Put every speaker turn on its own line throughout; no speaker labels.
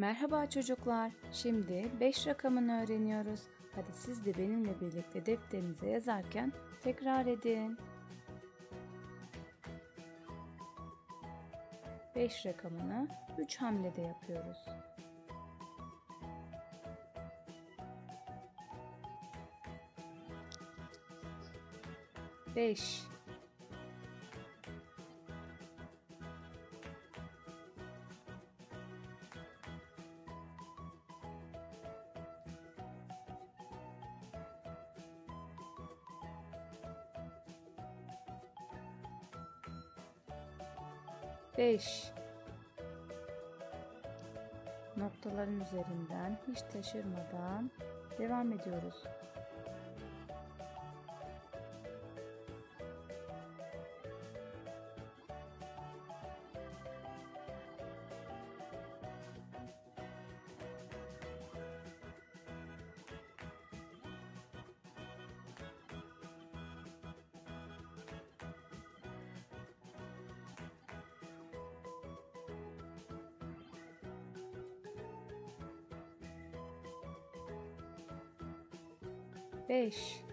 Merhaba çocuklar. Şimdi 5 rakamını öğreniyoruz. Hadi siz de benimle birlikte defterinize yazarken tekrar edin. 5 rakamını 3 hamlede yapıyoruz. Beş, beş. Noktaların üzerinden hiç taşırmadan devam ediyoruz. Beş,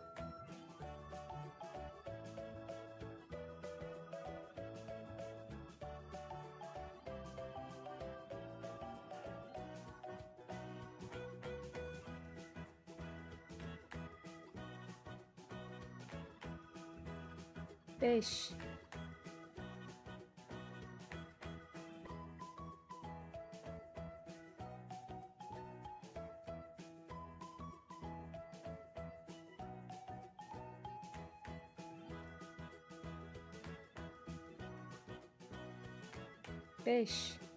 beş, beş,